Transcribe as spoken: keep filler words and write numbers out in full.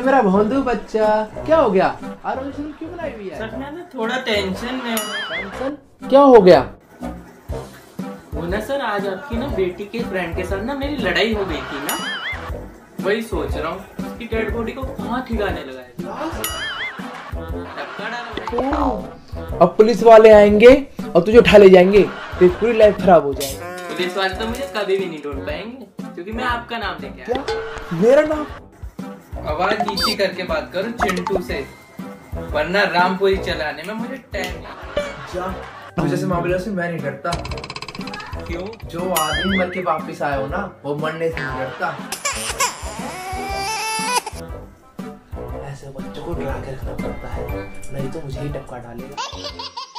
मेरा भोंदू बच्चा, क्या हो गया? आज क्यों बनाई हुई है? सर मैं ना थोड़ा टेंशन में हूँ। टेंशन? क्या हो गया? वो ना सर, आज आपकी ना बेटी के फ्रेंड के साथ ना मेरी लड़ाई हो गई थी ना, वही सोच रहा हूँ उसकी डेड बॉडी को कहाँ ठिकाने लगा है। अब पुलिस वाले आएंगे और तुझे उठा ले जाएंगे, तेरी पूरी लाइफ खराब हो जाएगी। पुलिस वाले तो मुझे कभी भी नहीं ढूंढ पाएंगे क्योंकि मैं आपका नाम लेके आया। क्या? मेरा नाम? आवाज नीची करके बात करो चिंटू से, वरना रामपुरी चलाने में मुझे टाइम जा। तुझे जैसे मामले से मैं नहीं डरता। क्यों? जो आदमी मर के वापस आया हो ना, वो मरने से नहीं डरता। ऐसे बच्चों को डरा के रखना पड़ता है, नहीं तो मुझे ही टपका डालेगा।